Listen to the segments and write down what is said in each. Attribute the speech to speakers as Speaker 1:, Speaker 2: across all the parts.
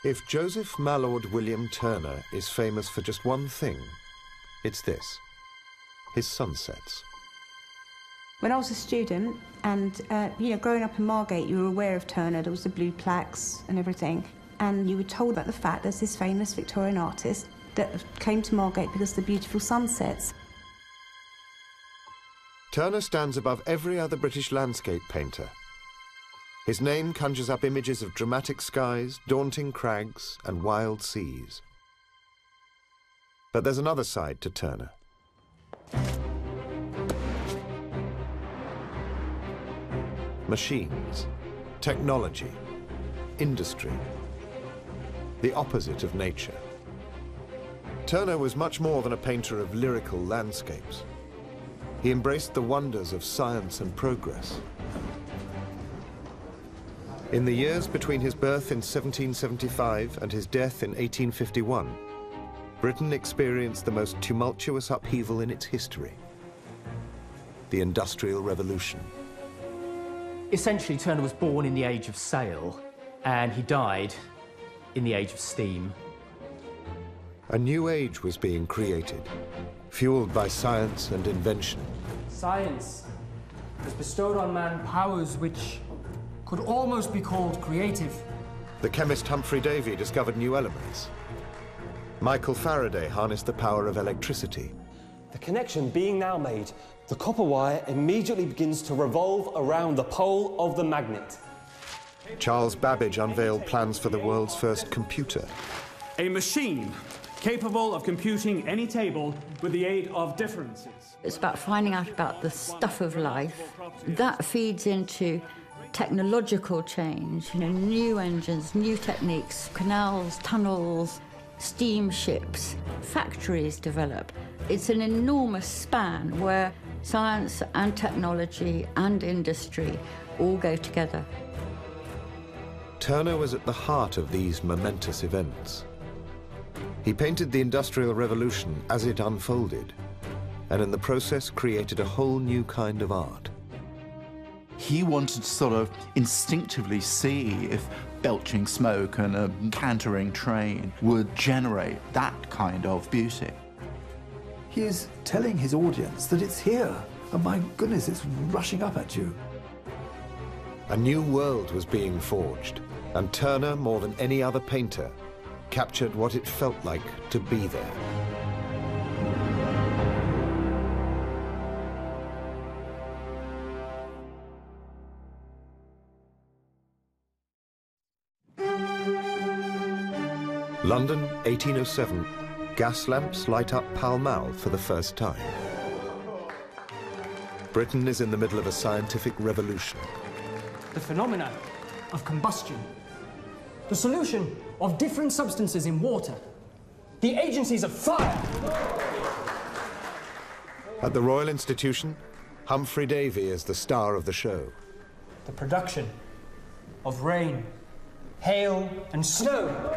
Speaker 1: If Joseph Mallord William Turner is famous for just one thing, it's this: his sunsets.
Speaker 2: When I was a student, and growing up in Margate, you were aware of Turner. There was the blue plaques and everything, and you were told about the fact there's this famous Victorian artist that came to Margate because of the beautiful sunsets.
Speaker 1: Turner stands above every other British landscape painter. His name conjures up images of dramatic skies, daunting crags, and wild seas. But there's another side to Turner. Machines, technology, industry, the opposite of nature. Turner was much more than a painter of lyrical landscapes. He embraced the wonders of science and progress. In the years between his birth in 1775 and his death in 1851, Britain experienced the most tumultuous upheaval in its history: the Industrial Revolution.
Speaker 3: Essentially, Turner was born in the age of sail, and he died in the age of steam.
Speaker 1: A new age was being created, fueled by science and invention.
Speaker 4: Science has bestowed on man powers which could almost be called creative.
Speaker 1: The chemist Humphrey Davy discovered new elements. Michael Faraday harnessed the power of electricity.
Speaker 5: The connection being now made, the copper wire immediately begins to revolve around the pole of the magnet.
Speaker 1: Charles Babbage unveiled plans for the world's first computer.
Speaker 6: A machine capable of computing any table with the aid of differences.
Speaker 7: It's about finding out about the stuff of life. That feeds into technological change, new engines, new techniques, canals, tunnels, steamships, factories develop. It's an enormous span where science and technology and industry all go together.
Speaker 1: Turner was at the heart of these momentous events. He painted the Industrial Revolution as it unfolded, and in the process created a whole new kind of art.
Speaker 8: He wanted to sort of instinctively see if belching smoke and a cantering train would generate that kind of beauty.
Speaker 9: He is telling his audience that it's here, and my goodness, it's rushing up at you.
Speaker 1: A new world was being forged, and Turner, more than any other painter, captured what it felt like to be there. London, 1807. Gas lamps light up Pall Mall for the first time. Britain is in the middle of a scientific revolution.
Speaker 4: The phenomena of combustion, the solution of different substances in water, the agencies of fire.
Speaker 1: At the Royal Institution, Humphrey Davy is the star of the show.
Speaker 4: The production of rain, hail, and snow.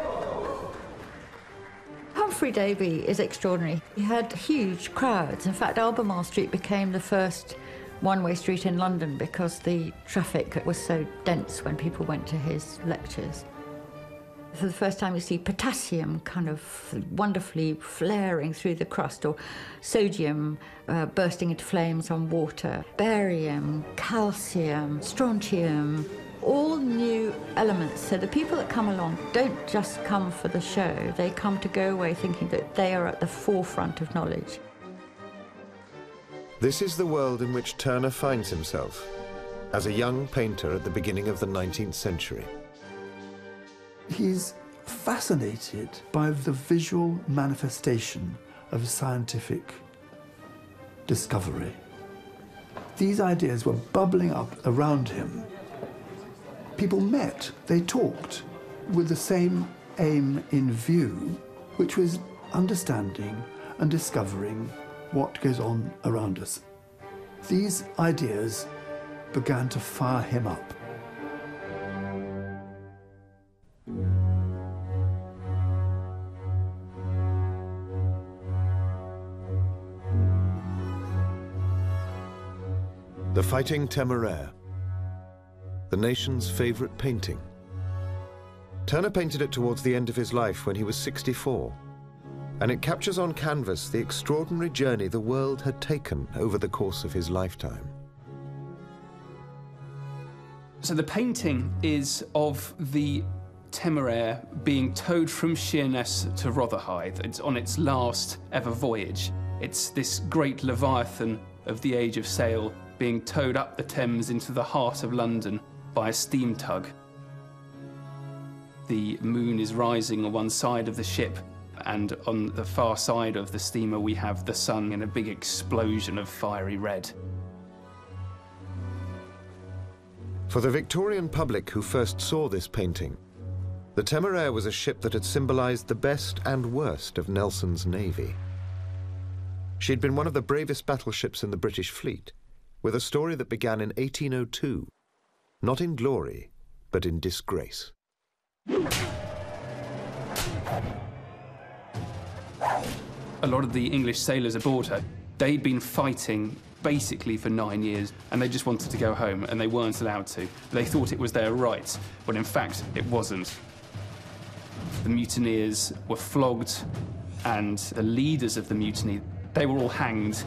Speaker 7: Humphrey Davy is extraordinary. He had huge crowds. In fact, Albemarle Street became the first one-way street in London because the traffic was so dense when people went to his lectures. For the first time you see potassium kind of wonderfully flaring through the crust, or sodium bursting into flames on water, barium, calcium, strontium, all new elements. So the people that come along don't just come for the show, they come to go away thinking that they are at the forefront of knowledge.
Speaker 1: This is the world in which Turner finds himself as a young painter at the beginning of the 19th century.
Speaker 9: He's fascinated by the visual manifestation of scientific discovery. These ideas were bubbling up around him. People met, they talked, with the same aim in view, which was understanding and discovering what goes on around us. These ideas began to fire him up.
Speaker 1: The Fighting Temeraire, the nation's favorite painting. Turner painted it towards the end of his life when he was 64, and it captures on canvas the extraordinary journey the world had taken over the course of his lifetime.
Speaker 6: So the painting is of the Temeraire being towed from Sheerness to Rotherhithe. It's on its last ever voyage. It's this great leviathan of the age of sail being towed up the Thames into the heart of London by a steam tug. The moon is rising on one side of the ship, and on the far side of the steamer we have the sun in a big explosion of fiery red.
Speaker 1: For the Victorian public who first saw this painting, the Temeraire was a ship that had symbolized the best and worst of Nelson's navy. She'd been one of the bravest battleships in the British fleet, with a story that began in 1802, not in glory, but in disgrace.
Speaker 6: A lot of the English sailors aboard her, they'd been fighting basically for 9 years, and they just wanted to go home, and they weren't allowed to. They thought it was their right, when in fact it wasn't. The mutineers were flogged, and the leaders of the mutiny, they were all hanged.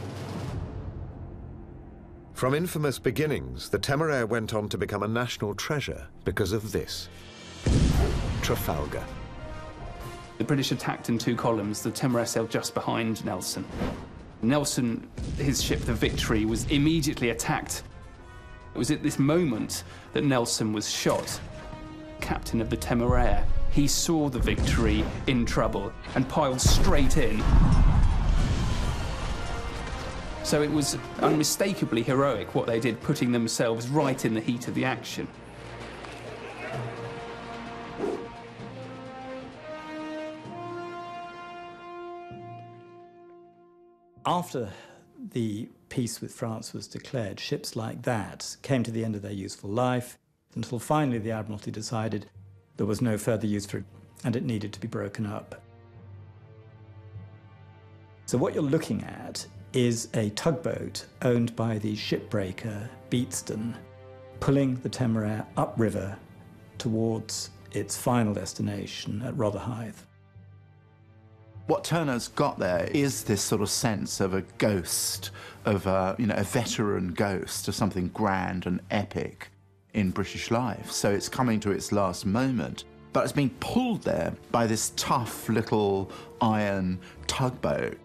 Speaker 1: From infamous beginnings, the Temeraire went on to become a national treasure because of this: Trafalgar.
Speaker 6: The British attacked in 2 columns. The Temeraire sailed just behind Nelson. Nelson, his ship, the Victory, was immediately attacked. It was at this moment that Nelson was shot. Captain of the Temeraire, he saw the Victory in trouble and piled straight in. So it was unmistakably heroic what they did, putting themselves right in the heat of the action.
Speaker 10: After the peace with France was declared, ships like that came to the end of their useful life, until finally the Admiralty decided there was no further use for it and it needed to be broken up. So what you're looking at is a tugboat owned by the shipbreaker Beatston, pulling the Temeraire upriver towards its final destination at Rotherhithe.
Speaker 8: What Turner's got there is this sort of sense of a ghost, of a veteran ghost, of something grand and epic in British life. So it's coming to its last moment, but it's being pulled there by this tough little iron tugboat.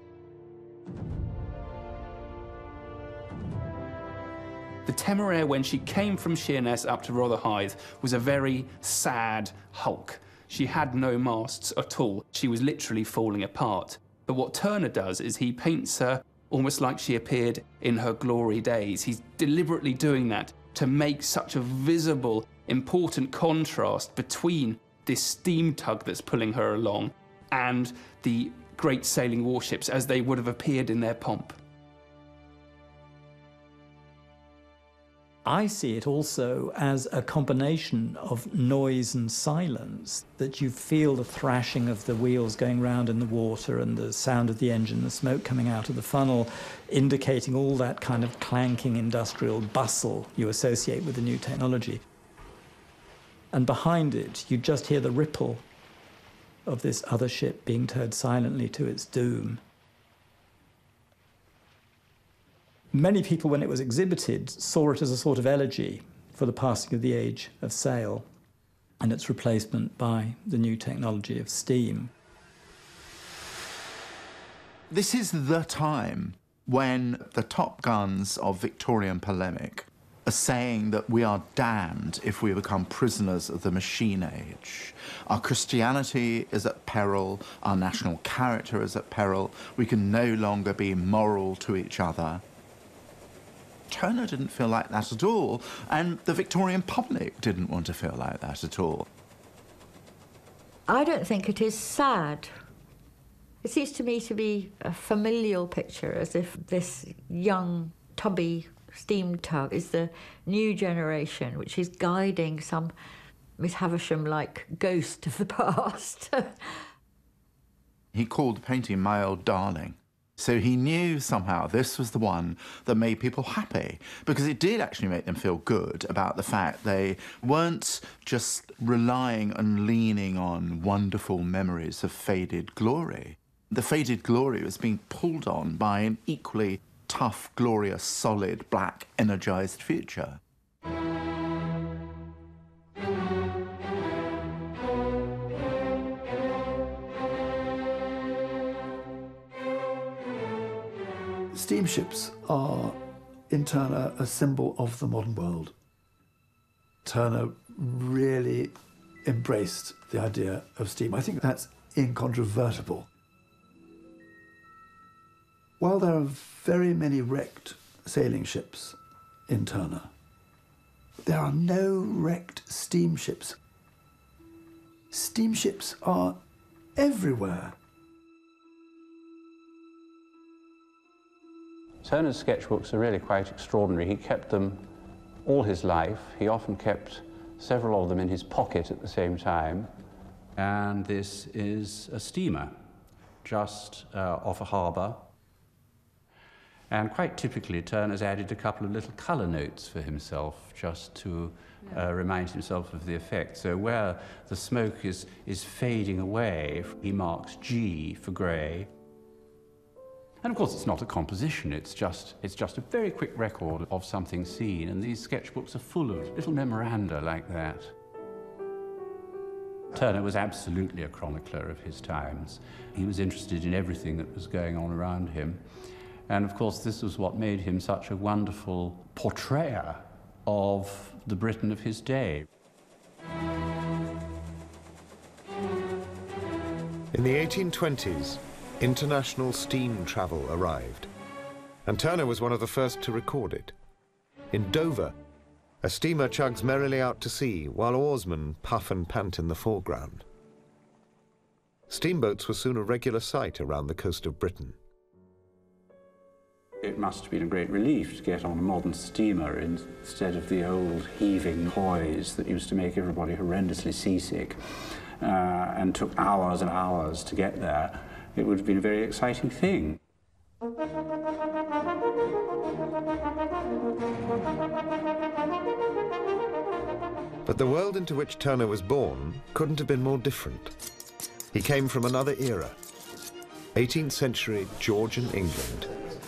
Speaker 6: The Temeraire, when she came from Sheerness up to Rotherhithe, was a very sad hulk. She had no masts at all. She was literally falling apart. But what Turner does is he paints her almost like she appeared in her glory days. He's deliberately doing that to make such a visible, important contrast between this steam tug that's pulling her along and the great sailing warships as they would have appeared in their pomp.
Speaker 10: I see it also as a combination of noise and silence, that you feel the thrashing of the wheels going round in the water and the sound of the engine, the smoke coming out of the funnel, indicating all that kind of clanking industrial bustle you associate with the new technology. And behind it, you just hear the ripple of this other ship being towed silently to its doom. Many people, when it was exhibited, saw it as a sort of elegy for the passing of the age of sail and its replacement by the new technology of steam.
Speaker 8: This is the time when the top guns of Victorian polemic are saying that we are damned if we become prisoners of the machine age. Our Christianity is at peril, our national character is at peril, we can no longer be moral to each other. Turner didn't feel like that at all, and the Victorian public didn't want to feel like that at all.
Speaker 7: I don't think it is sad. It seems to me to be a familial picture, as if this young, tubby steam tug is the new generation, which is guiding some Miss Havisham-like ghost of the past.
Speaker 8: He called the painting my old darling. So he knew somehow this was the one that made people happy, because it did actually make them feel good about the fact they weren't just relying and leaning on wonderful memories of faded glory. The faded glory was being pulled on by an equally tough, glorious, solid, black, energised future.
Speaker 9: Steamships are, in Turner, a symbol of the modern world. Turner really embraced the idea of steam. I think that's incontrovertible. While there are very many wrecked sailing ships in Turner, there are no wrecked steamships. Steamships are everywhere.
Speaker 11: Turner's sketchbooks are really quite extraordinary. He kept them all his life. He often kept several of them in his pocket at the same time. And this is a steamer just off a harbour. And quite typically, Turner's added a couple of little colour notes for himself, just to remind himself of the effect. So where the smoke is fading away, he marks G for grey. And of course, it's not a composition, it's just a very quick record of something seen, and these sketchbooks are full of little memoranda like that. Turner was absolutely a chronicler of his times. He was interested in everything that was going on around him. And of course, this was what made him such a wonderful portrayer of the Britain of his day.
Speaker 1: In the 1820s, international steam travel arrived, and Turner was one of the first to record it. In Dover, a steamer chugs merrily out to sea while oarsmen puff and pant in the foreground. Steamboats were soon a regular sight around the coast of Britain.
Speaker 11: It must have been a great relief to get on a modern steamer instead of the old heaving hoys that used to make everybody horrendously seasick and took hours and hours to get there. It would have been a very exciting thing.
Speaker 1: But the world into which Turner was born couldn't have been more different. He came from another era, 18th century Georgian England.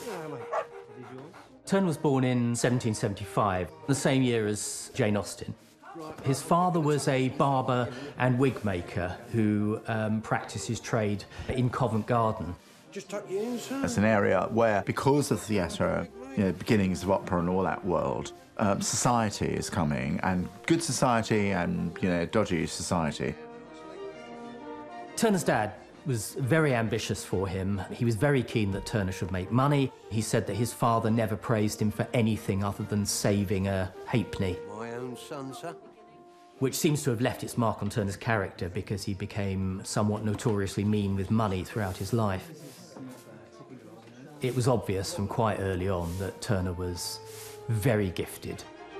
Speaker 3: Turner was born in 1775, the same year as Jane Austen. His father was a barber and wig maker who practiced his trade in Covent Garden.
Speaker 8: It's an area where, because of theatre, beginnings of opera and all that world, society is coming, and good society and, dodgy society.
Speaker 3: Turner's dad was very ambitious for him. He was very keen that Turner should make money. He said that his father never praised him for anything other than saving a halfpenny.
Speaker 12: My own son, sir.
Speaker 3: Which seems to have left its mark on Turner's character, because he became somewhat notoriously mean with money throughout his life. It was obvious from quite early on that Turner was very gifted.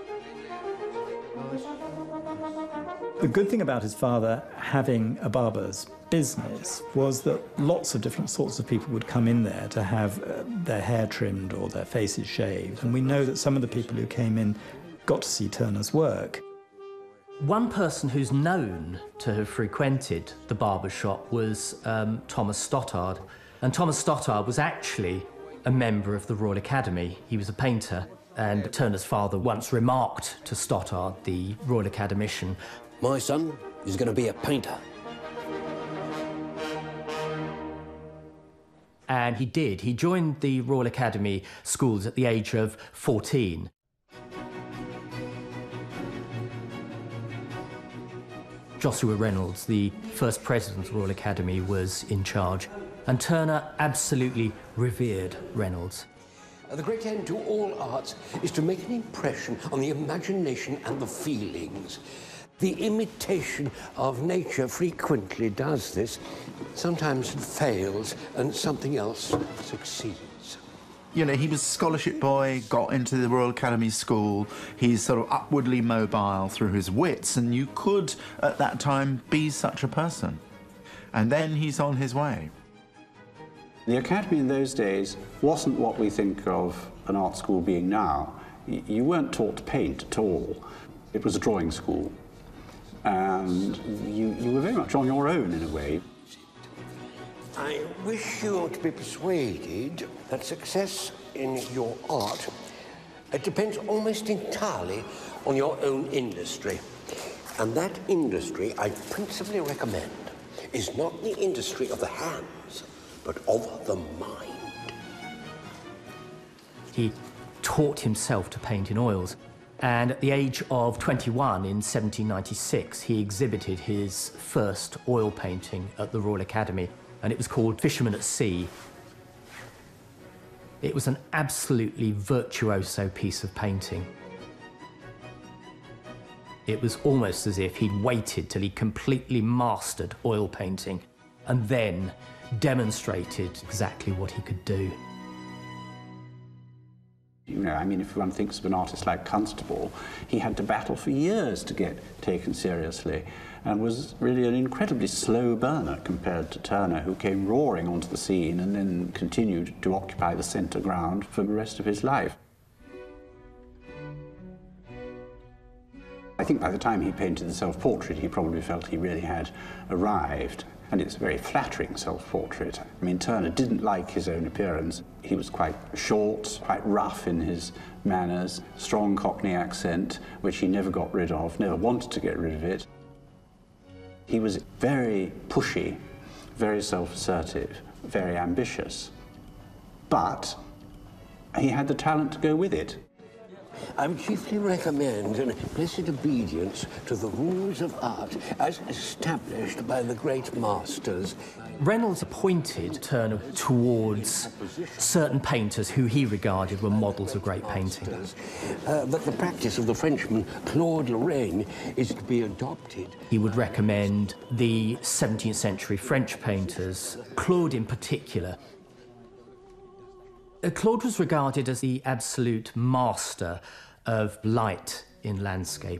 Speaker 10: The good thing about his father having a barber's business was that lots of different sorts of people would come in there to have their hair trimmed or their faces shaved. And we know that some of the people who came in got to see Turner's work.
Speaker 3: One person who's known to have frequented the barber shop was Thomas Stothard. And Thomas Stothard was actually a member of the Royal Academy. He was a painter, and Turner's father once remarked to Stothard, the Royal Academician,
Speaker 12: "My son is going to be a painter."
Speaker 3: And he did. He joined the Royal Academy schools at the age of 14. Joshua Reynolds, the first president of the Royal Academy, was in charge. And Turner absolutely revered Reynolds.
Speaker 12: The great end to all arts is to make an impression on the imagination and the feelings. The imitation of nature frequently does this. Sometimes it fails and something else succeeds.
Speaker 8: He was a scholarship boy, got into the Royal Academy School. He's sort of upwardly mobile through his wits, and you could, at that time, be such a person. And then he's on his way.
Speaker 11: The academy in those days wasn't what we think of an art school being now. You weren't taught to paint at all. It was a drawing school. And you were very much on your own in a way.
Speaker 12: I wish you to be persuaded that success in your art depends almost entirely on your own industry. And that industry I principally recommend is not the industry of the hands, but of the mind.
Speaker 3: He taught himself to paint in oils, and at the age of 21 in 1796, he exhibited his first oil painting at the Royal Academy, and it was called Fisherman at Sea. It was an absolutely virtuoso piece of painting. It was almost as if he'd waited till he completely mastered oil painting and then demonstrated exactly what he could do.
Speaker 11: You know, I mean, if one thinks of an artist like Constable, he had to battle for years to get taken seriously and was really an incredibly slow burner compared to Turner, who came roaring onto the scene and then continued to occupy the centre ground for the rest of his life. I think by the time he painted the self-portrait, he probably felt he really had arrived. And it's a very flattering self-portrait. I mean, Turner didn't like his own appearance. He was quite short, quite rough in his manners, strong Cockney accent, which he never got rid of, never wanted to get rid of it. He was very pushy, very self-assertive, very ambitious. But he had the talent to go with it.
Speaker 12: I would chiefly recommend an implicit obedience to the rules of art as established by the great masters.
Speaker 3: Reynolds appointed Turner towards certain painters who he regarded were models of great painting.
Speaker 12: But the practice of the Frenchman Claude Lorraine is to be adopted.
Speaker 3: He would recommend the 17th century French painters, Claude in particular. Claude was regarded as the absolute master of light in landscape.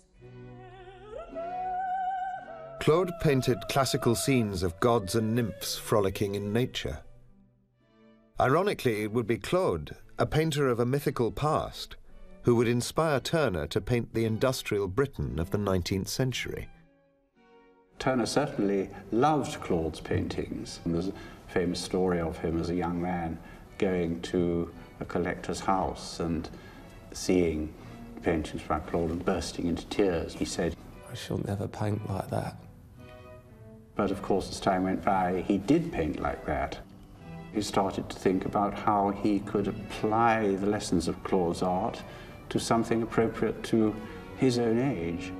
Speaker 1: Claude painted classical scenes of gods and nymphs frolicking in nature. Ironically, it would be Claude, a painter of a mythical past, who would inspire Turner to paint the industrial Britain of the 19th century.
Speaker 11: Turner certainly loved Claude's paintings. And there's a famous story of him as a young man going to a collector's house and seeing paintings by Claude and bursting into tears. He said,
Speaker 5: "I shall never paint like that."
Speaker 11: But of course, as time went by, he did paint like that. He started to think about how he could apply the lessons of Claude's art to something appropriate to his own age.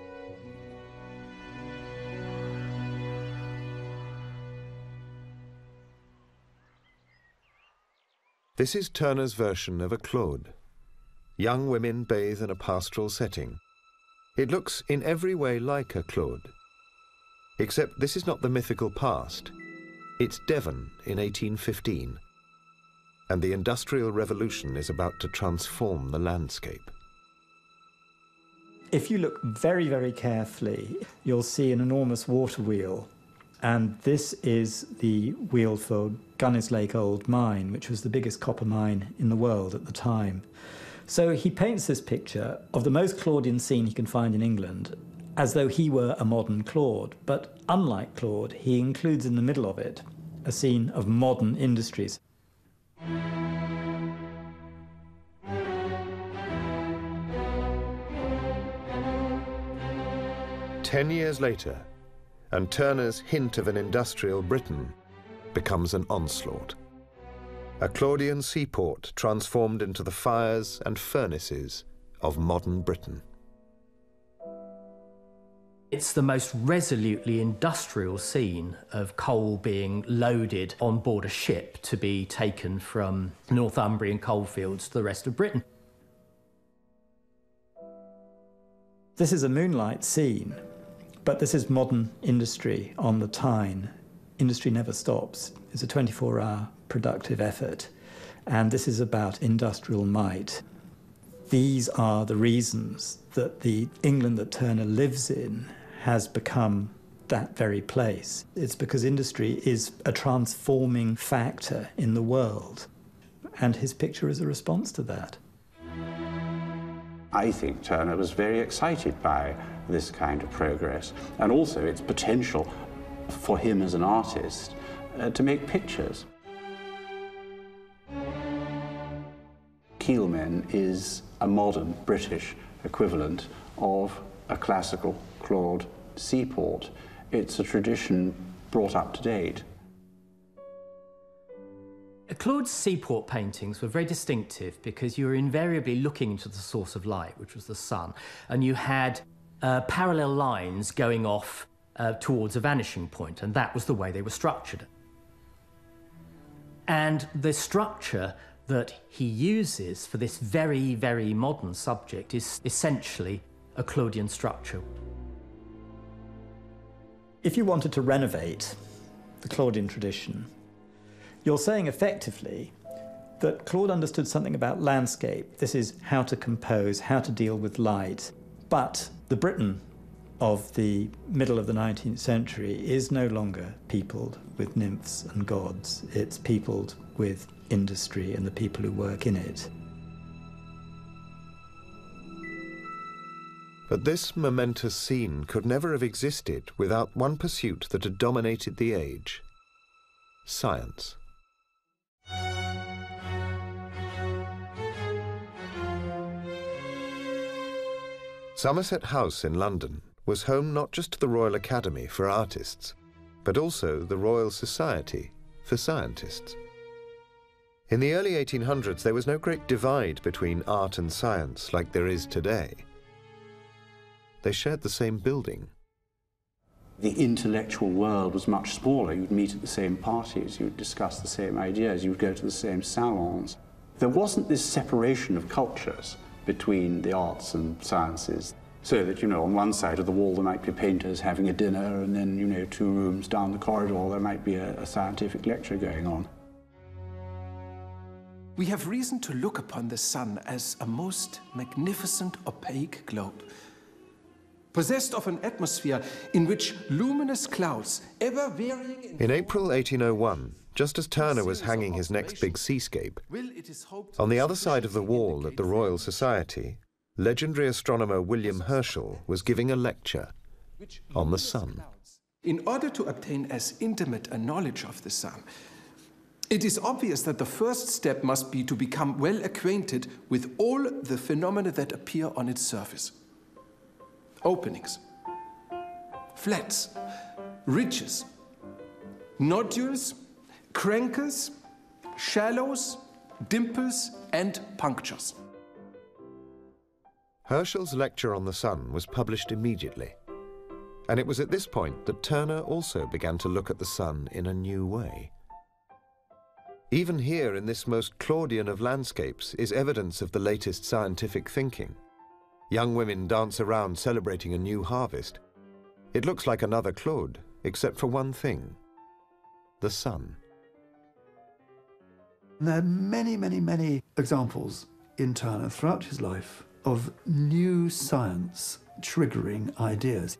Speaker 1: This is Turner's version of a Claude. Young women bathe in a pastoral setting. It looks in every way like a Claude. Except this is not the mythical past. It's Devon in 1815. And the Industrial Revolution is about to transform the landscape.
Speaker 10: If you look very, very carefully, you'll see an enormous water wheel. And this is the wheel for Gunnis Lake Old Mine, which was the biggest copper mine in the world at the time. So he paints this picture of the most Claudian scene he can find in England, as though he were a modern Claude. But unlike Claude, he includes in the middle of it a scene of modern industries.
Speaker 1: "10 years later, and Turner's hint of an industrial Britain becomes an onslaught. A Claudian seaport transformed into the fires and furnaces of modern Britain.
Speaker 3: It's the most resolutely industrial scene of coal being loaded on board a ship to be taken from Northumbrian coalfields to the rest of Britain.
Speaker 10: This is a moonlight scene, but this is modern industry on the Tyne. Industry never stops. It's a 24-hour productive effort, and this is about industrial might. These are the reasons that the England that Turner lives in has become that very place. It's because industry is a transforming factor in the world, and his picture is a response to that.
Speaker 11: I think Turner was very excited by this kind of progress, and also its potential for him as an artist to make pictures. Keelmen is a modern British equivalent of a classical clawed seaport. It's a tradition brought up to date.
Speaker 3: Claude's seaport paintings were very distinctive because you were invariably looking into the source of light, which was the sun, and you had parallel lines going off towards a vanishing point, and that was the way they were structured. And the structure that he uses for this very, very modern subject is essentially a Claudian structure.
Speaker 10: If you wanted to renovate the Claudian tradition, you're saying effectively that Claude understood something about landscape. This is how to compose, how to deal with light. But the Britain of the middle of the 19th century is no longer peopled with nymphs and gods. It's peopled with industry and the people who work in it.
Speaker 1: But this momentous scene could never have existed without one pursuit that had dominated the age: science. Somerset House in London was home not just to the Royal Academy for artists, but also the Royal Society for scientists. In the early 1800s, there was no great divide between art and science like there is today. They shared the same building.
Speaker 11: The intellectual world was much smaller. You'd meet at the same parties, you'd discuss the same ideas, you would go to the same salons. There wasn't this separation of cultures between the arts and sciences, so that, you know, on one side of the wall there might be painters having a dinner, and then, you know, 2 rooms down the corridor there might be a scientific lecture going on.
Speaker 13: We have reason to look upon the sun as a most magnificent opaque globe, possessed of an atmosphere in which luminous clouds, ever varying
Speaker 1: in April 1801, just as Turner was hanging his next big seascape, on the other side of the wall at the Royal Society, legendary astronomer William Herschel was giving a lecture on the sun.
Speaker 13: In order to obtain as intimate a knowledge of the sun, it is obvious that the first step must be to become well acquainted with all the phenomena that appear on its surface. Openings, flats, ridges, nodules, crankles, shallows, dimples, and punctures.
Speaker 1: Herschel's lecture on the sun was published immediately, and it was at this point that Turner also began to look at the sun in a new way. Even here in this most Claudian of landscapes is evidence of the latest scientific thinking. Young women dance around celebrating a new harvest. It looks like another Claude, except for one thing: the sun.
Speaker 9: There are many, many, many examples in Turner throughout his life of new science triggering ideas.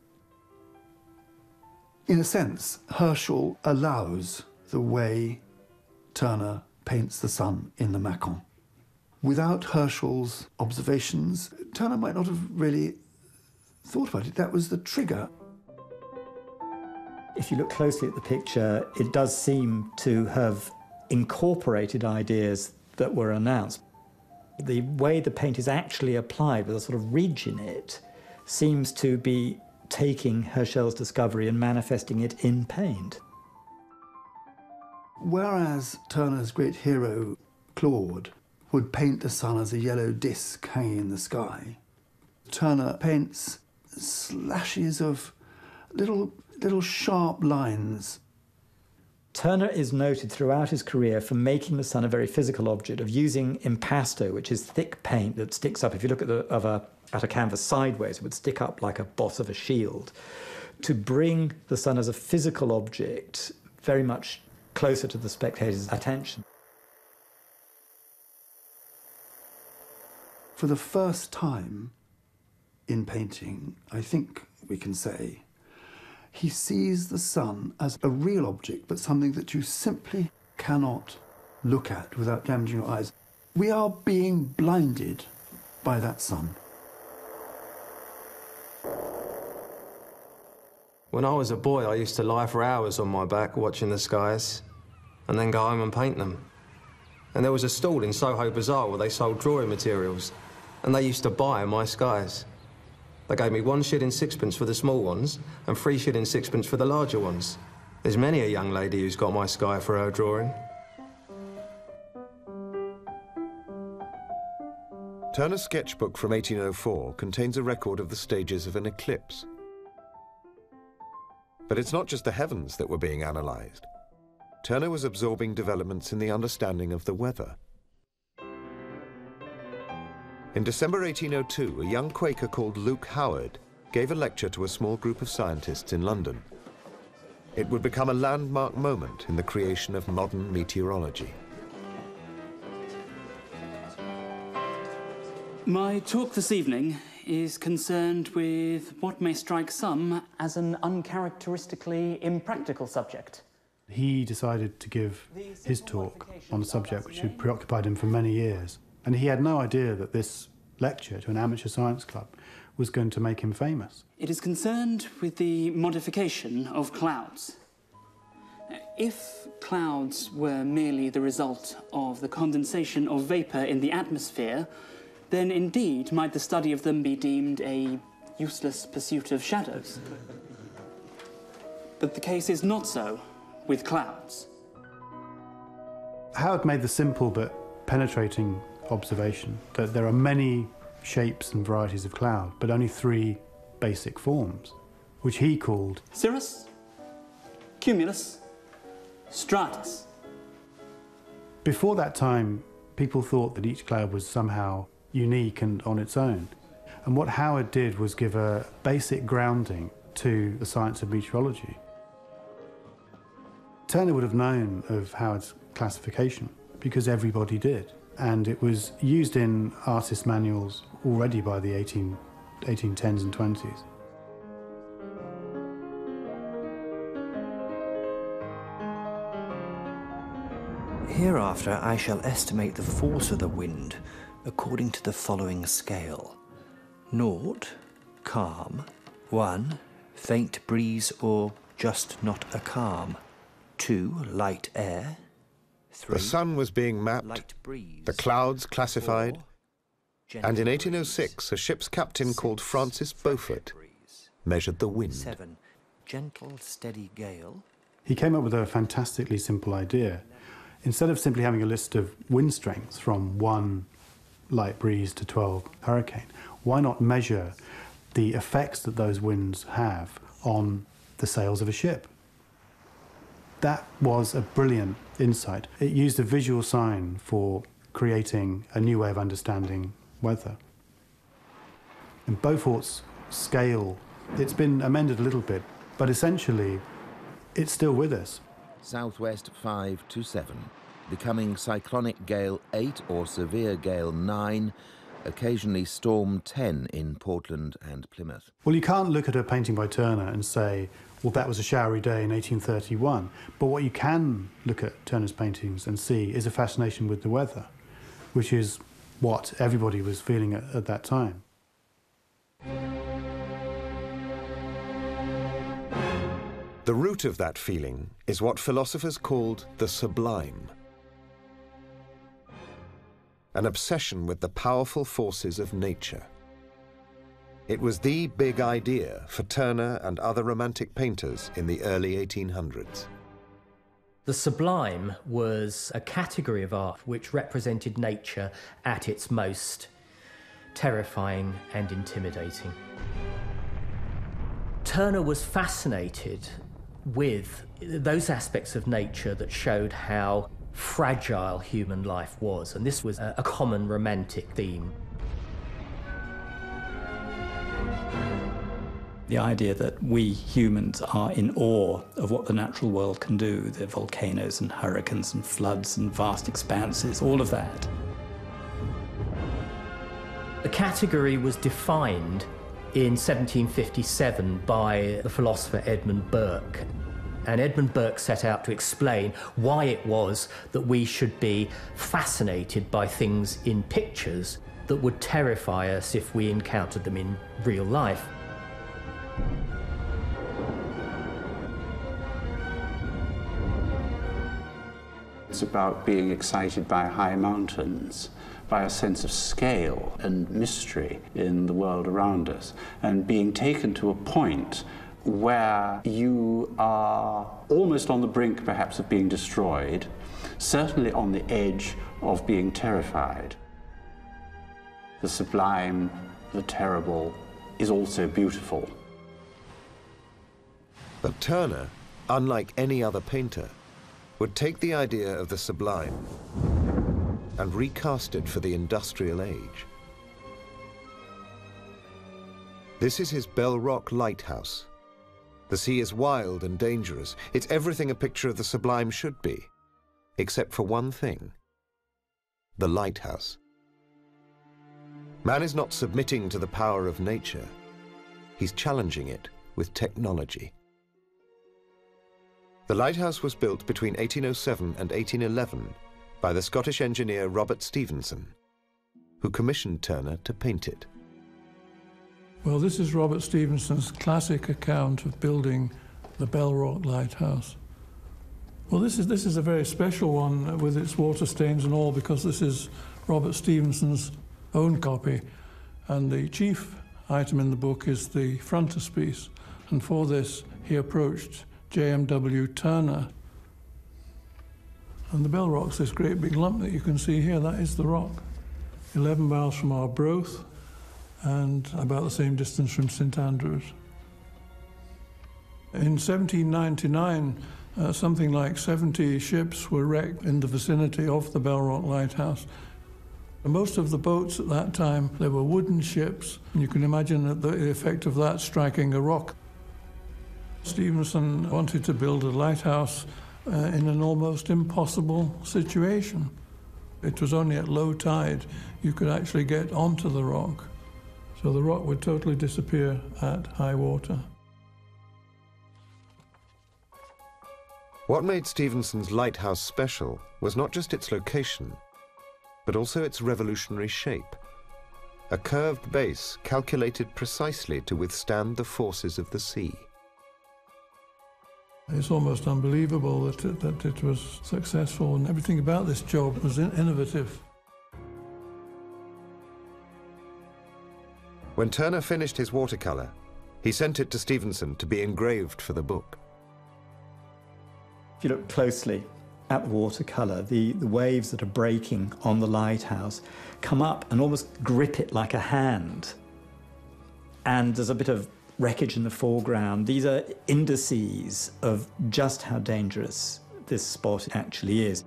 Speaker 9: In a sense, Herschel allows the way Turner paints the sun in the Macon. Without Herschel's observations, Turner might not have really thought about it. That was the trigger.
Speaker 10: If you look closely at the picture, it does seem to have incorporated ideas that were announced. The way the paint is actually applied, with a sort of ridge in it, seems to be taking Herschel's discovery and manifesting it in paint.
Speaker 9: Whereas Turner's great hero, Claude, would paint the sun as a yellow disk hanging in the sky, Turner paints slashes of little sharp lines.
Speaker 10: Turner is noted throughout his career for making the sun a very physical object, of using impasto, which is thick paint that sticks up. If you look at a canvas sideways, it would stick up like a boss of a shield, to bring the sun as a physical object very much closer to the spectator's attention.
Speaker 9: For the first time in painting, I think we can say, He sees the sun as a real object, but something that you simply cannot look at without damaging your eyes. We are being blinded by that sun.
Speaker 14: When I was a boy, I used to lie for hours on my back watching the skies and then go home and paint them. And there was a stall in Soho Bazaar where they sold drawing materials, and they used to buy my skies. They gave me 1 shilling 6pence for the small ones and 3 shillings 6pence for the larger ones. There's many a young lady who's got my sky for her drawing.
Speaker 1: Turner's sketchbook from 1804 contains a record of the stages of an eclipse. But it's not just the heavens that were being analysed. Turner was absorbing developments in the understanding of the weather. In December 1802, a young Quaker called Luke Howard gave a lecture to a small group of scientists in London. It would become a landmark moment in the creation of modern meteorology.
Speaker 15: My talk this evening is concerned with what may strike some as an uncharacteristically impractical subject.
Speaker 16: He decided to give his talk on a subject which had preoccupied him for many years. And he had no idea that this lecture to an amateur science club was going to make him famous.
Speaker 15: It is concerned with the modification of clouds. If clouds were merely the result of the condensation of vapour in the atmosphere, then indeed might the study of them be deemed a useless pursuit of shadows. But the case is not so with clouds.
Speaker 16: Howard made the simple but penetrating observation that there are many shapes and varieties of cloud, but only 3 basic forms, which he called
Speaker 15: cirrus, cumulus, stratus.
Speaker 16: Before that time, people thought that each cloud was somehow unique and on its own. And what Howard did was give a basic grounding to the science of meteorology. Turner would have known of Howard's classification because everybody did. And it was used in artist manuals already by the 1810s and 20s.
Speaker 17: Hereafter I shall estimate the force of the wind according to the following scale. 0, calm. 1, faint breeze or just not a calm. 2, light air. 3,
Speaker 1: the sun was being mapped, the clouds classified, and in 1806 a ship's captain called Francis Beaufort measured the wind.
Speaker 17: 7, gentle, steady gale.
Speaker 16: He came up with a fantastically simple idea. Instead of simply having a list of wind strengths from 1 light breeze to 12 hurricane, why not measure the effects that those winds have on the sails of a ship? That was a brilliant insight. It used a visual sign for creating a new way of understanding weather. And Beaufort's scale, it's been amended a little bit, but essentially it's still with us.
Speaker 18: Southwest 5 to 7, becoming cyclonic gale 8 or severe gale 9, occasionally storm 10 in Portland and Plymouth.
Speaker 16: Well, you can't look at a painting by Turner and say, well, that was a showery day in 1831. But what you can look at Turner's paintings and see is a fascination with the weather, which is what everybody was feeling at that time.
Speaker 1: The root of that feeling is what philosophers called the sublime. An obsession with the powerful forces of nature. It was the big idea for Turner and other Romantic painters in the early 1800s.
Speaker 3: The sublime was a category of art which represented nature at its most terrifying and intimidating. Turner was fascinated with those aspects of nature that showed how fragile human life was, and this was a common Romantic theme.
Speaker 10: The idea that we humans are in awe of what the natural world can do, the volcanoes and hurricanes and floods and vast expanses, all of that.
Speaker 3: The category was defined in 1757 by the philosopher Edmund Burke. And Edmund Burke set out to explain why it was that we should be fascinated by things in pictures that would terrify us if we encountered them in real life.
Speaker 11: It's about being excited by high mountains, by a sense of scale and mystery in the world around us, and being taken to a point where you are almost on the brink, perhaps, of being destroyed, certainly on the edge of being terrified. The sublime, the terrible, is also beautiful.
Speaker 1: But Turner, unlike any other painter, would take the idea of the sublime and recast it for the industrial age. This is his Bell Rock lighthouse. The sea is wild and dangerous. It's everything a picture of the sublime should be, except for one thing: the lighthouse. Man is not submitting to the power of nature. He's challenging it with technology. The lighthouse was built between 1807 and 1811 by the Scottish engineer Robert Stevenson, who commissioned Turner to paint it.
Speaker 19: Well, this is Robert Stevenson's classic account of building the Bell Rock Lighthouse. Well, this is a very special one with its water stains and all, because this is Robert Stevenson's own copy, and the chief item in the book is the frontispiece, and for this he approached JMW Turner. And the Bell Rock's this great big lump that you can see here. That is the rock. 11 miles from Arbroath and about the same distance from St Andrews. In 1799, something like 70 ships were wrecked in the vicinity of the Bell Rock Lighthouse. And most of the boats at that time, they were wooden ships, and you can imagine the effect of that striking a rock. Stevenson wanted to build a lighthouse in an almost impossible situation. It was only at low tide you could actually get onto the rock, so the rock would totally disappear at high water.
Speaker 1: What made Stevenson's lighthouse special was not just its location, but also its revolutionary shape. A curved base calculated precisely to withstand the forces of the sea.
Speaker 19: It's almost unbelievable that it was successful, and everything about this job was innovative.
Speaker 1: When Turner finished his watercolour, he sent it to Stevenson to be engraved for the book.
Speaker 10: If you look closely at the watercolour, the waves that are breaking on the lighthouse come up and almost grip it like a hand. And there's a bit of wreckage in the foreground. These are indices of just how dangerous this spot actually is.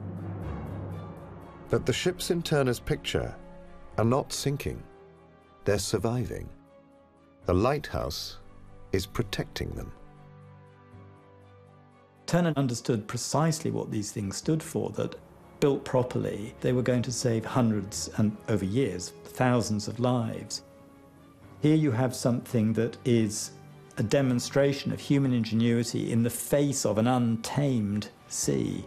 Speaker 1: But the ships in Turner's picture are not sinking. They're surviving. The lighthouse is protecting them.
Speaker 10: Turner understood precisely what these things stood for, that built properly, they were going to save hundreds and, over years, thousands of lives. Here you have something that is a demonstration of human ingenuity in the face of an untamed sea.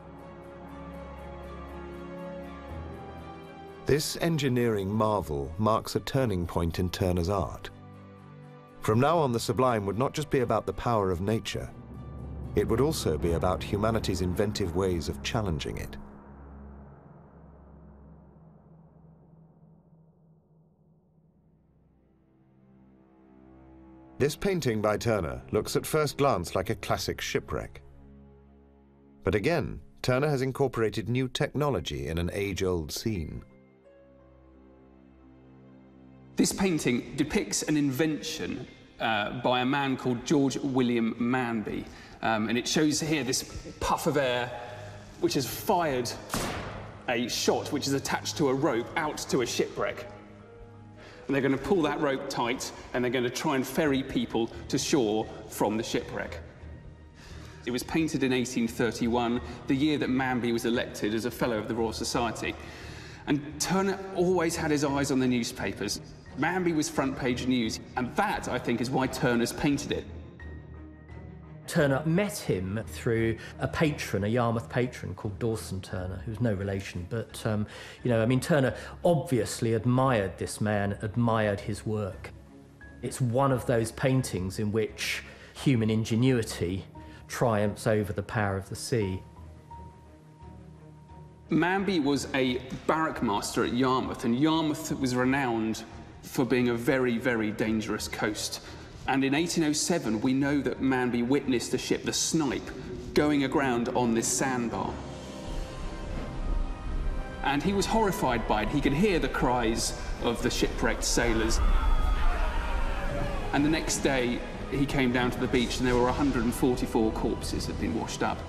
Speaker 1: This engineering marvel marks a turning point in Turner's art. From now on, the sublime would not just be about the power of nature, it would also be about humanity's inventive ways of challenging it. This painting by Turner looks at first glance like a classic shipwreck. But again, Turner has incorporated new technology in an age-old scene.
Speaker 6: This painting depicts an invention by a man called George William Manby. And it shows here this puff of air which has fired a shot which is attached to a rope out to a shipwreck. And they're going to pull that rope tight, and they're going to try and ferry people to shore from the shipwreck. It was painted in 1831, the year that Manby was elected as a Fellow of the Royal Society. And Turner always had his eyes on the newspapers. Manby was front page news, and that, I think, is why Turner's painted it.
Speaker 3: Turner met him through a patron, a Yarmouth patron called Dawson Turner, who's no relation, but, you know, I mean, Turner obviously admired this man, admired his work. It's one of those paintings in which human ingenuity triumphs over the power of the sea.
Speaker 6: Manby was a barrack master at Yarmouth, and Yarmouth was renowned for being a very, very dangerous coast. And in 1807, we know that Manby witnessed the ship, the Snipe, going aground on this sandbar. And he was horrified by it. He could hear the cries of the shipwrecked sailors. And the next day, he came down to the beach, and there were 144 corpses that had been washed up.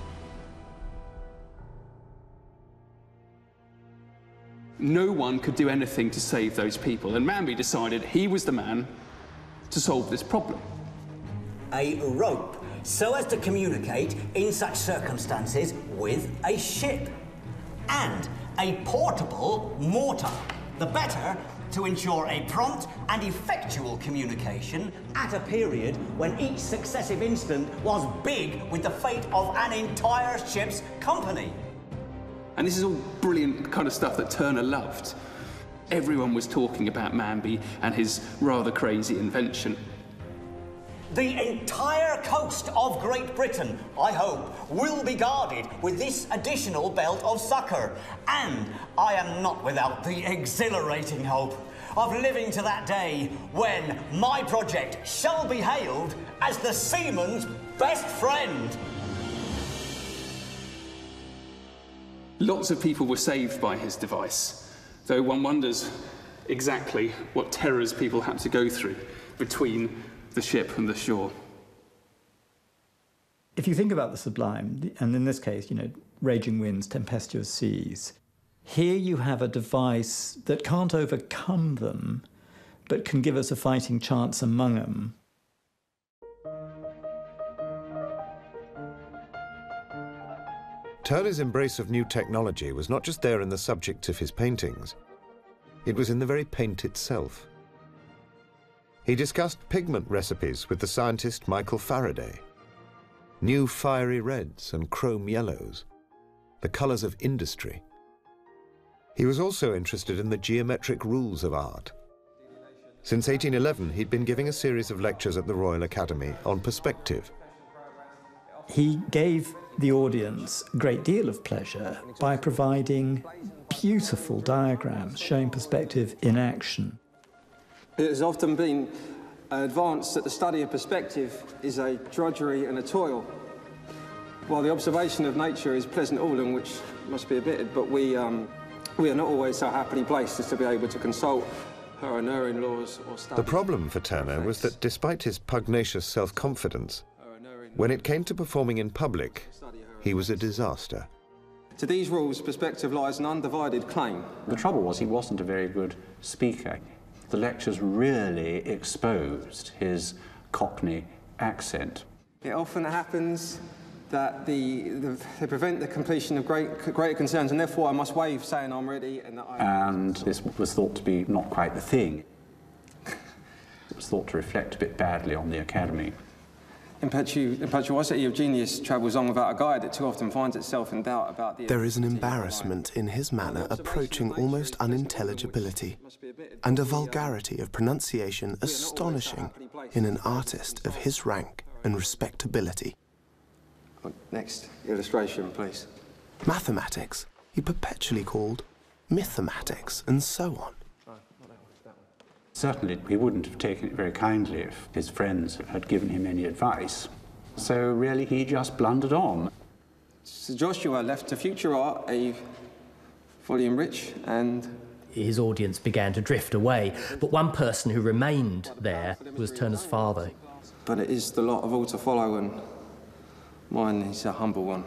Speaker 6: No one could do anything to save those people, and Manby decided he was the man to solve this problem.
Speaker 20: A rope, so as to communicate in such circumstances with a ship. And a portable mortar, the better to ensure a prompt and effectual communication at a period when each successive instant was big with the fate of an entire ship's company.
Speaker 6: And this is all brilliant kind of stuff that Turner loved. Everyone was talking about Manby and his rather crazy invention.
Speaker 20: The entire coast of Great Britain, I hope, will be guarded with this additional belt of succour. And I am not without the exhilarating hope of living to that day when my project shall be hailed as the seaman's best friend.
Speaker 6: Lots of people were saved by his device, though one wonders exactly what terrors people had to go through between the ship and the shore.
Speaker 10: If you think about the sublime, and in this case, you know, raging winds, tempestuous seas, here you have a device that can't overcome them, but can give us a fighting chance among them.
Speaker 1: Turner's embrace of new technology was not just there in the subject of his paintings, it was in the very paint itself. He discussed pigment recipes with the scientist Michael Faraday. New fiery reds and chrome yellows, the colours of industry. He was also interested in the geometric rules of art. Since 1811, he'd been giving a series of lectures at the Royal Academy on perspective.
Speaker 10: He gave the audience a great deal of pleasure by providing beautiful diagrams showing perspective in action.
Speaker 14: It has often been advanced that the study of perspective is a drudgery and a toil, while the observation of nature is pleasant all, and which must be admitted, but we are not always so happily placed as to be able to consult her and her in-laws or study.
Speaker 1: The problem for Turner was that despite his pugnacious self-confidence, when it came to performing in public, he was a disaster.
Speaker 14: To these rules, perspective lies an undivided claim.
Speaker 11: The trouble was he wasn't a very good speaker. The lectures really exposed his Cockney accent.
Speaker 14: It often happens that they prevent the completion of greater concerns, and therefore I must waive saying I'm ready.
Speaker 11: And this was thought to be not quite the thing. It was thought to reflect a bit badly on the Academy.
Speaker 14: Impetuosity of genius travels on without a guide. It too often finds itself in doubt about the...
Speaker 21: There is an embarrassment in his manner approaching almost unintelligibility, and a vulgarity of pronunciation astonishing in an artist of his rank and respectability.
Speaker 14: Next illustration, please.
Speaker 21: Mathematics he perpetually called mythematics, and so on.
Speaker 11: Certainly, he wouldn't have taken it very kindly if his friends had given him any advice. So really, he just blundered on.
Speaker 14: Sir Joshua left to future art a volume rich and...
Speaker 3: His audience began to drift away, but one person who remained there was Turner's father.
Speaker 14: But it is the lot of all to follow, and mine is a humble one.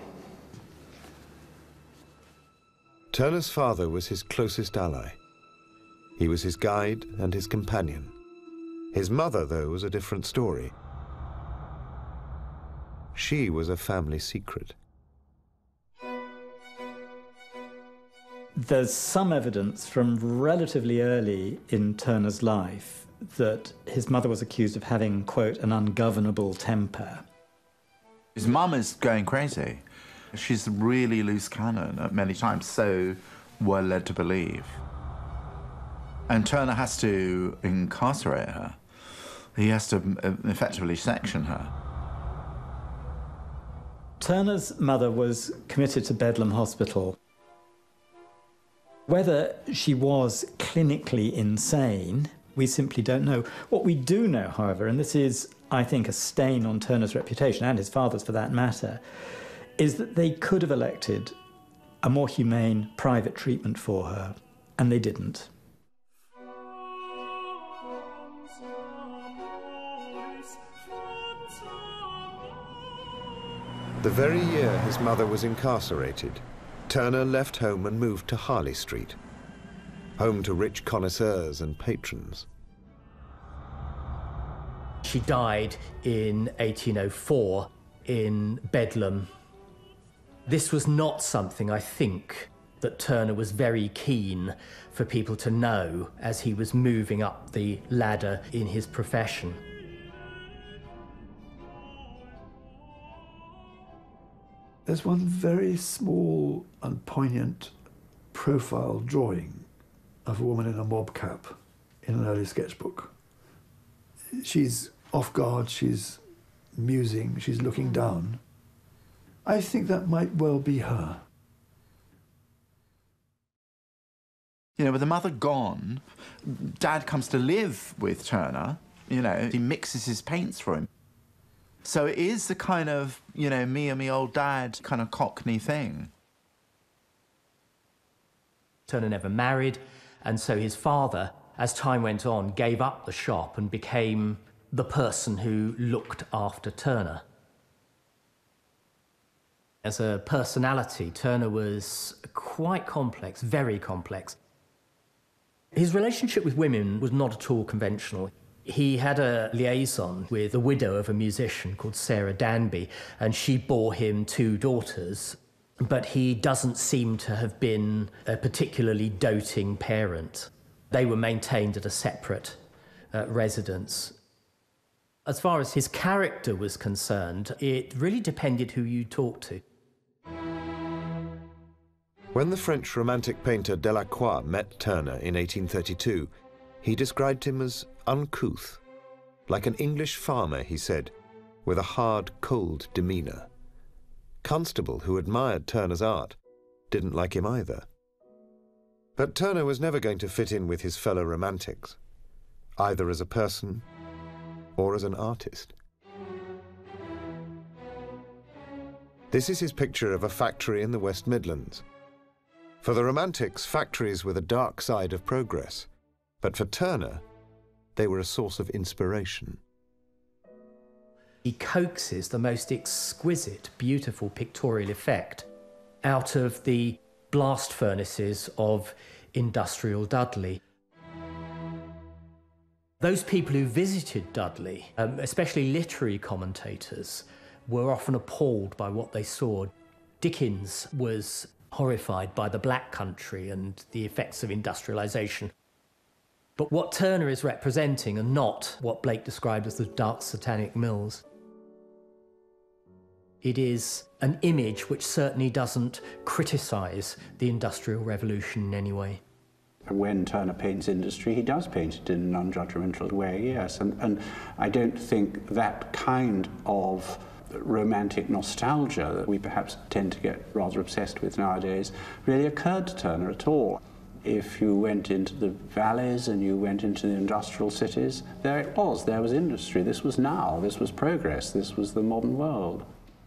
Speaker 1: Turner's father was his closest ally. He was his guide and his companion. His mother, though, was a different story. She was a family secret.
Speaker 10: There's some evidence from relatively early in Turner's life that his mother was accused of having, quote, an ungovernable temper.
Speaker 8: His mum is going crazy. She's really loose cannon at many times, so we're led to believe. And Turner has to incarcerate her. He has to effectively section her.
Speaker 10: Turner's mother was committed to Bedlam Hospital. Whether she was clinically insane, we simply don't know. What we do know, however, and this is, I think, a stain on Turner's reputation, and his father's for that matter, is that they could have elected a more humane private treatment for her, and they didn't.
Speaker 1: The very year his mother was incarcerated, Turner left home and moved to Harley Street, home to rich connoisseurs and patrons.
Speaker 3: She died in 1804 in Bedlam. This was not something, I think, that Turner was very keen for people to know as he was moving up the ladder in his profession.
Speaker 9: There's one very small and poignant profile drawing of a woman in a mob cap in an early sketchbook. She's off guard, she's musing, she's looking down. I think that might well be her.
Speaker 8: You know, with the mother gone, Dad comes to live with Turner. You know, he mixes his paints for him. So it is the kind of, you know, me and me old dad kind of Cockney thing.
Speaker 3: Turner never married, and so his father, as time went on, gave up the shop and became the person who looked after Turner. As a personality, Turner was quite complex, very complex. His relationship with women was not at all conventional. He had a liaison with the widow of a musician called Sarah Danby, and she bore him 2 daughters, but he doesn't seem to have been a particularly doting parent. They were maintained at a separate residence. As far as his character was concerned, it really depended who you talked to.
Speaker 1: When the French romantic painter Delacroix met Turner in 1832, he described him as uncouth, like an English farmer, he said, with a hard, cold demeanour. Constable, who admired Turner's art, didn't like him either. But Turner was never going to fit in with his fellow romantics, either as a person or as an artist. This is his picture of a factory in the West Midlands. For the romantics, factories were the dark side of progress, but for Turner, they were a source of inspiration.
Speaker 3: He coaxes the most exquisite, beautiful pictorial effect out of the blast furnaces of industrial Dudley. Those people who visited Dudley, especially literary commentators, were often appalled by what they saw. Dickens was horrified by the Black Country and the effects of industrialisation. But what Turner is representing are not what Blake described as the dark satanic mills. It is an image which certainly doesn't criticise the Industrial Revolution in any way.
Speaker 11: When Turner paints industry, he does paint it in a non-judgmental way, yes. And I don't think that kind of romantic nostalgia that we perhaps tend to get rather obsessed with nowadays really occurred to Turner at all. If you went into the valleys and you went into the industrial cities, there it was, there was industry. This was now, this was progress, this was the modern world.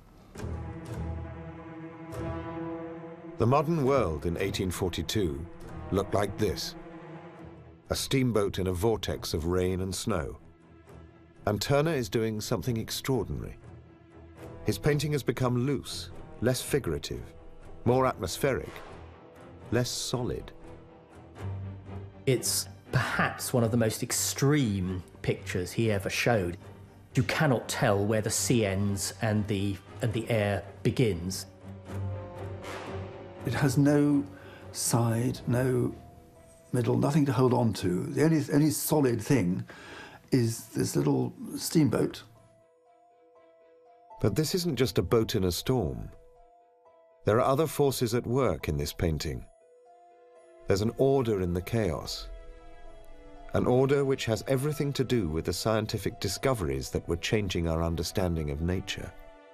Speaker 1: The modern world in 1842 looked like this: a steamboat in a vortex of rain and snow. And Turner is doing something extraordinary. His painting has become loose, less figurative, more atmospheric, less solid.
Speaker 3: It's perhaps one of the most extreme pictures he ever showed. You cannot tell where the sea ends and the air begins.
Speaker 9: It has no side, no middle, nothing to hold on to. The only solid thing is this little steamboat.
Speaker 1: But this isn't just a boat in a storm. There are other forces at work in this painting. There's an order in the chaos. An order which has everything to do with the scientific discoveries that were changing our understanding of nature.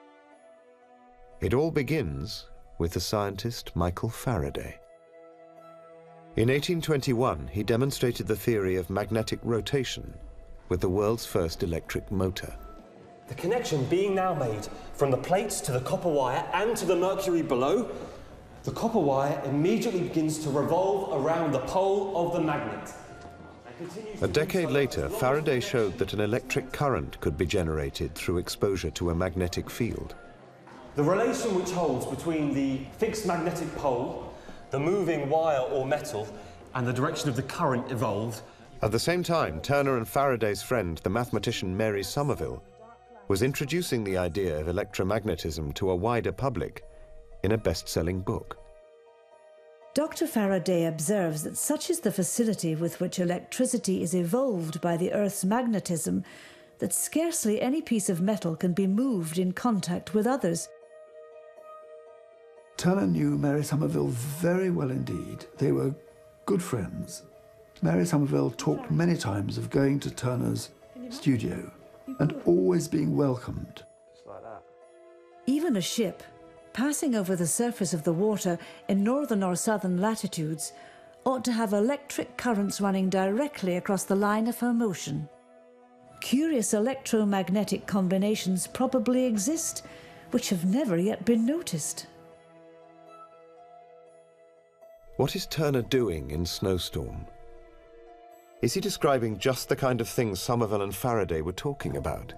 Speaker 1: It all begins with the scientist Michael Faraday. In 1821, he demonstrated the theory of magnetic rotation with the world's first electric motor.
Speaker 5: The connection being now made from the plates to the copper wire and to the mercury below, the copper wire immediately begins to revolve around the pole of the magnet.
Speaker 1: A decade later, Faraday showed that an electric current could be generated through exposure to a magnetic field.
Speaker 5: The relation which holds between the fixed magnetic pole, the moving wire or metal, and the direction of the current evolved.
Speaker 1: At the same time, Turner and Faraday's friend, the mathematician Mary Somerville, was introducing the idea of electromagnetism to a wider public in a best-selling book.
Speaker 2: Dr. Faraday observes that such is the facility with which electricity is evolved by the Earth's magnetism that scarcely any piece of metal can be moved in contact with others.
Speaker 9: Turner knew Mary Somerville very well indeed. They were good friends. Mary Somerville talked many times of going to Turner's studio and always being welcomed.
Speaker 2: Even a ship, passing over the surface of the water in northern or southern latitudes, ought to have electric currents running directly across the line of her motion. Curious electromagnetic combinations probably exist, which have never yet been noticed.
Speaker 1: What is Turner doing in Snowstorm? Is he describing just the kind of things Somerville and Faraday were talking about?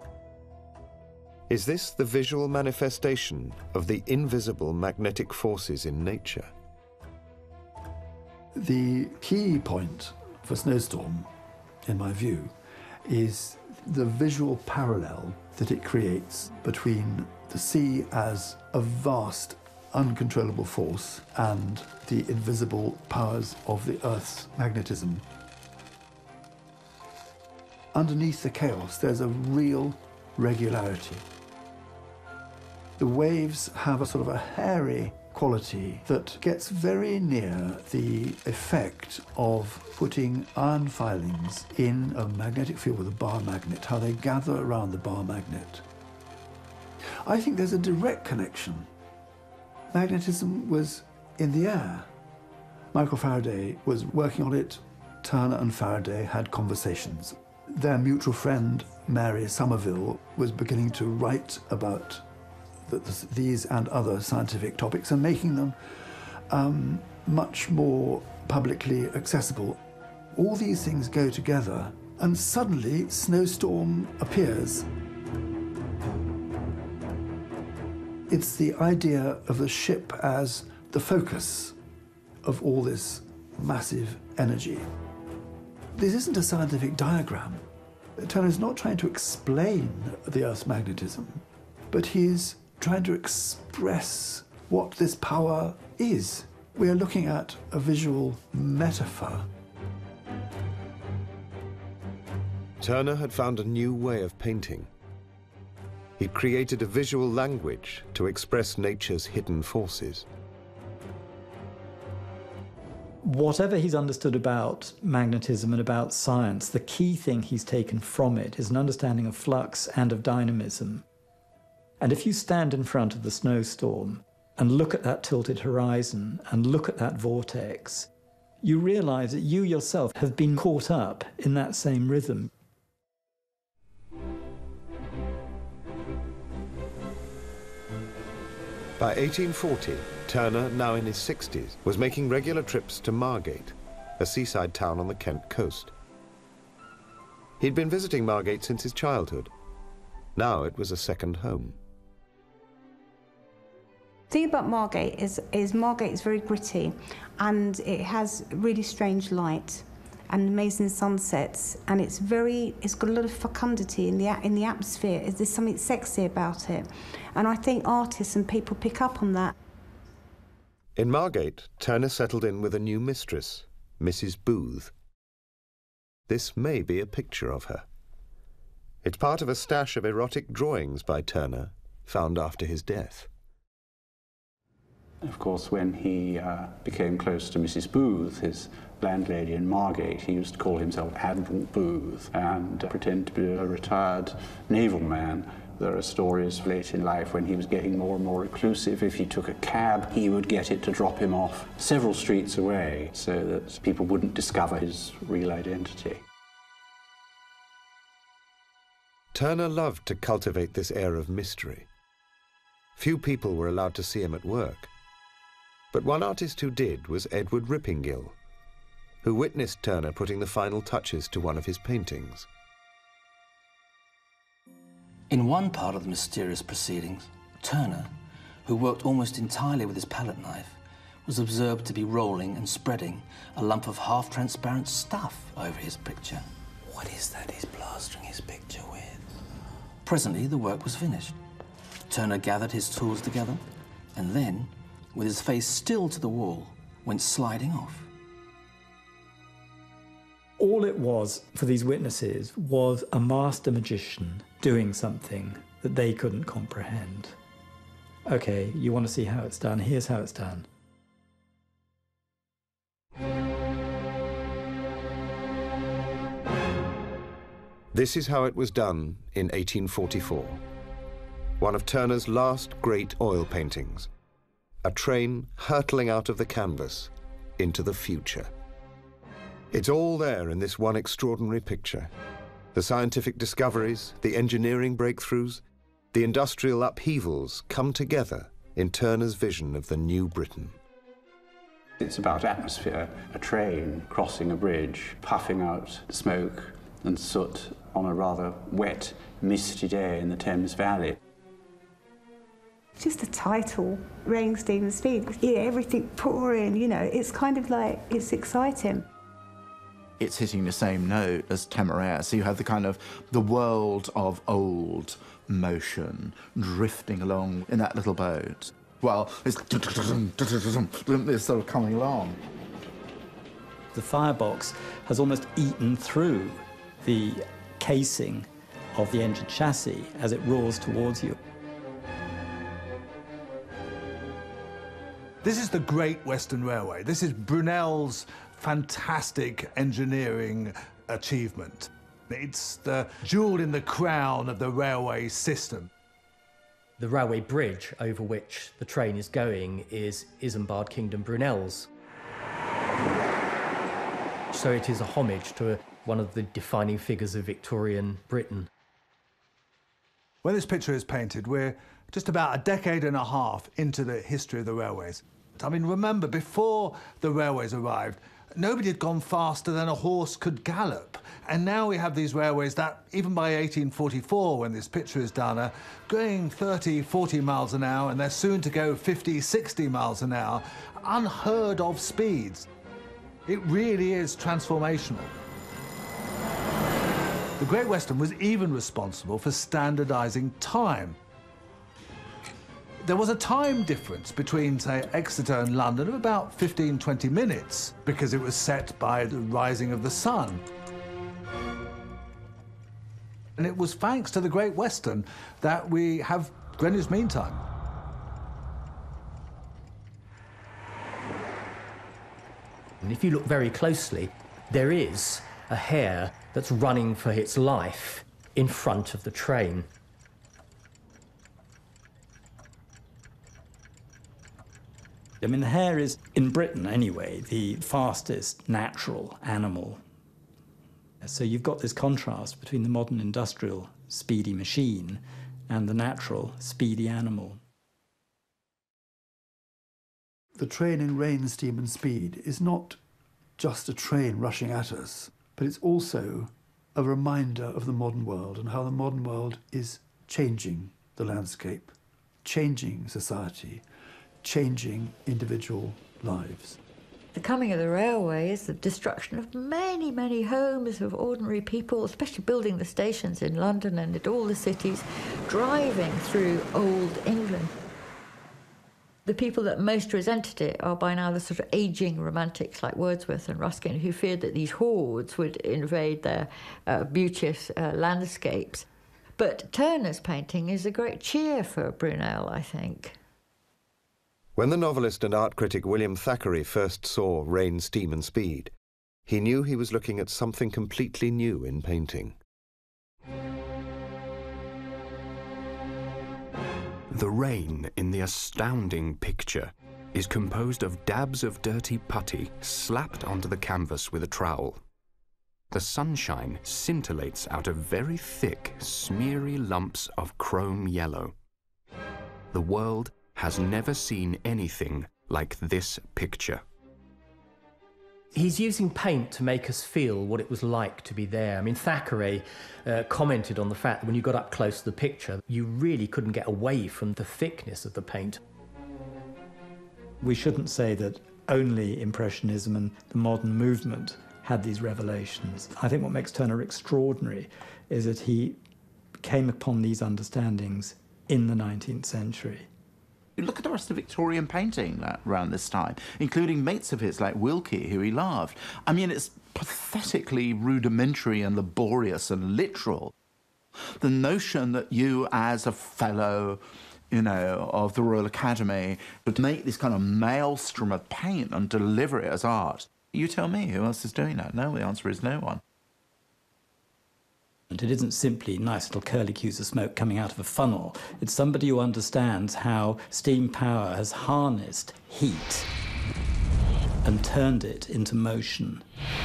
Speaker 1: Is this the visual manifestation of the invisible magnetic forces in nature?
Speaker 9: The key point for Snowstorm, in my view, is the visual parallel that it creates between the sea as a vast, uncontrollable force and the invisible powers of the Earth's magnetism. Underneath the chaos, there's a real regularity. The waves have a sort of a hairy quality that gets very near the effect of putting iron filings in a magnetic field with a bar magnet, how they gather around the bar magnet. I think there's a direct connection. Magnetism was in the air. Michael Faraday was working on it. Turner and Faraday had conversations. Their mutual friend, Mary Somerville, was beginning to write about these and other scientific topics and making them much more publicly accessible. All these things go together, and suddenly Snowstorm appears. It's the idea of the ship as the focus of all this massive energy. This isn't a scientific diagram. Turner's not trying to explain the Earth's magnetism, but he's trying to express what this power is. We are looking at a visual metaphor.
Speaker 1: Turner had found a new way of painting. He'd created a visual language to express nature's hidden forces.
Speaker 10: Whatever he's understood about magnetism and about science, the key thing he's taken from it is an understanding of flux and of dynamism. And if you stand in front of the snowstorm and look at that tilted horizon and look at that vortex, you realize that you yourself have been caught up in that same rhythm.
Speaker 1: By 1840, Turner, now in his 60s, was making regular trips to Margate, a seaside town on the Kent coast. He'd been visiting Margate since his childhood. Now it was a second home.
Speaker 22: The thing about Margate is Margate is very gritty, and it has really strange light and amazing sunsets, and it's got a lot of fecundity in the atmosphere. There's something sexy about it, and I think artists and people pick up on that.
Speaker 1: In Margate, Turner settled in with a new mistress, Mrs. Booth. This may be a picture of her. It's part of a stash of erotic drawings by Turner, found after his death.
Speaker 11: Of course, when he became close to Mrs. Booth, his landlady in Margate, he used to call himself Admiral Booth and pretend to be a retired naval man. There are stories late in life when he was getting more and more reclusive. If he took a cab, he would get it to drop him off several streets away so that people wouldn't discover his real identity.
Speaker 1: Turner loved to cultivate this air of mystery. Few people were allowed to see him at work. But one artist who did was Edward Rippingill, who witnessed Turner putting the final touches to one of his paintings.
Speaker 4: In one part of the mysterious proceedings, Turner, who worked almost entirely with his palette knife, was observed to be rolling and spreading a lump of half-transparent stuff over his picture. What is that he's plastering his picture with? Presently, the work was finished. Turner gathered his tools together and then, with his face still to the wall, went sliding off.
Speaker 10: All it was for these witnesses was a master magician doing something that they couldn't comprehend. Okay, you want to see how it's done? Here's how it's done.
Speaker 1: This is how it was done in 1844. One of Turner's last great oil paintings. A train hurtling out of the canvas into the future. It's all there in this one extraordinary picture. The scientific discoveries, the engineering breakthroughs, the industrial upheavals come together in Turner's vision of the new Britain.
Speaker 11: It's about atmosphere, a train crossing a bridge, puffing out smoke and soot on a rather wet, misty day in the Thames Valley.
Speaker 22: Just the title, Raining Stephen Speed, yeah, everything pouring, you know, it's kind of like, it's exciting.
Speaker 8: It's hitting the same note as Temeraire, so you have the kind of the world of old motion drifting along in that little boat. Well, it's sort of coming along.
Speaker 10: The firebox has almost eaten through the casing of the engine chassis as it roars towards you.
Speaker 7: This is the Great Western Railway. This is Brunel's fantastic engineering achievement. It's the jewel in the crown of the railway system.
Speaker 3: The railway bridge over which the train is going is Isambard Kingdom Brunel's. So it is a homage to one of the defining figures of Victorian Britain.
Speaker 7: When this picture is painted, we're just about a decade and a half into the history of the railways. I mean, remember, before the railways arrived, nobody had gone faster than a horse could gallop. And now we have these railways that, even by 1844, when this picture is done, are going 30, 40 miles an hour, and they're soon to go 50, 60 miles an hour. Unheard of speeds. It really is transformational. The Great Western was even responsible for standardizing time. There was a time difference between, say, Exeter and London of about 15, 20 minutes, because it was set by the rising of the sun. And it was thanks to the Great Western that we have Greenwich Mean Time.
Speaker 3: And if you look very closely, there is a hare that's running for its life in front of the train.
Speaker 10: I mean, the hare is, in Britain anyway, the fastest natural animal. So you've got this contrast between the modern industrial speedy machine and the natural speedy animal.
Speaker 9: The train in Rain, Steam and Speed is not just a train rushing at us, but it's also a reminder of the modern world and how the modern world is changing the landscape, changing society, changing individual lives.
Speaker 23: The coming of the railway is the destruction of many, many homes of ordinary people, especially building the stations in London and in all the cities, driving through old England. The people that most resented it are by now the sort of ageing romantics like Wordsworth and Ruskin, who feared that these hordes would invade their beauteous landscapes. But Turner's painting is a great cheer for Brunel, I think.
Speaker 1: When the novelist and art critic William Thackeray first saw Rain, Steam and Speed, he knew he was looking at something completely new in painting.
Speaker 12: The rain in the astounding picture is composed of dabs of dirty putty slapped onto the canvas with a trowel. The sunshine scintillates out of very thick, smeary lumps of chrome yellow. The world has never seen anything like this picture.
Speaker 3: He's using paint to make us feel what it was like to be there. I mean, Thackeray commented on the fact that when you got up close to the picture, you really couldn't get away from the thickness of the paint.
Speaker 10: We shouldn't say that only Impressionism and the modern movement had these revelations. I think what makes Turner extraordinary is that he came upon these understandings in the 19th century.
Speaker 8: Look at the rest of Victorian painting around this time, including mates of his like Wilkie, who he loved. I mean, it's pathetically rudimentary and laborious and literal. The notion that you, as a fellow, you know, of the Royal Academy, would make this kind of maelstrom of paint and deliver it as art. You tell me, who else is doing that? No, the answer is no one.
Speaker 10: And it isn't simply nice little curlicues of smoke coming out of a funnel. It's somebody who understands how steam power has harnessed heat and turned it into motion.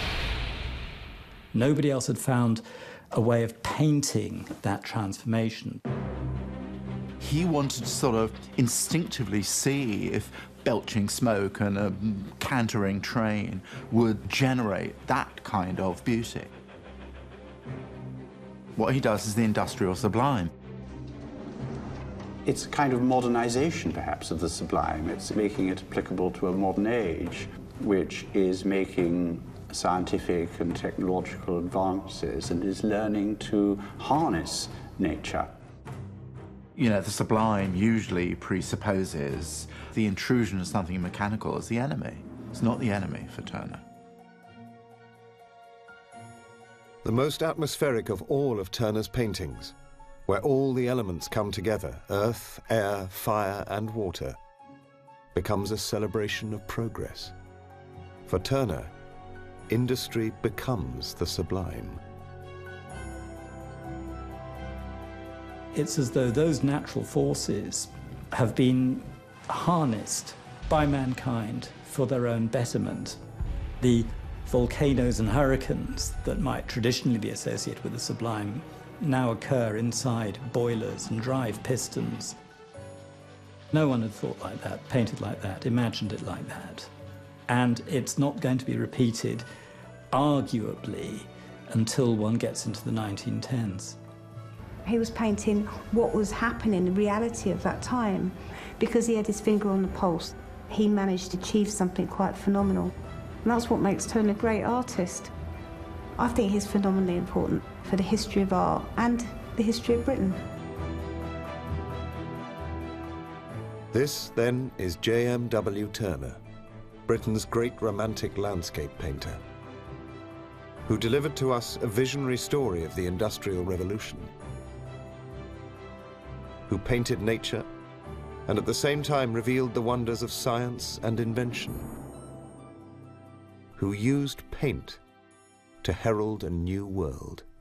Speaker 10: Nobody else had found a way of painting that transformation.
Speaker 8: He wanted to sort of instinctively see if belching smoke and a cantering train would generate that kind of beauty. What he does is the industrial sublime.
Speaker 11: It's a kind of modernization, perhaps, of the sublime. It's making it applicable to a modern age, which is making scientific and technological advances and is learning to harness nature.
Speaker 8: You know, the sublime usually presupposes the intrusion of something mechanical as the enemy. It's not the enemy for Turner.
Speaker 1: The most atmospheric of all of Turner's paintings, where all the elements come together, earth, air, fire and water, becomes a celebration of progress. For Turner, industry becomes the sublime.
Speaker 10: It's as though those natural forces have been harnessed by mankind for their own betterment. The volcanoes and hurricanes that might traditionally be associated with the sublime now occur inside boilers and drive pistons. No one had thought like that, painted like that, imagined it like that. And it's not going to be repeated, arguably, until one gets into the 1910s.
Speaker 22: He was painting what was happening, the reality of that time, because he had his finger on the pulse. He managed to achieve something quite phenomenal. And that's what makes Turner a great artist. I think he's phenomenally important for the history of art and the history of Britain.
Speaker 1: This, then, is JMW Turner, Britain's great romantic landscape painter, who delivered to us a visionary story of the Industrial Revolution, who painted nature and at the same time revealed the wonders of science and invention, who used paint to herald a new world.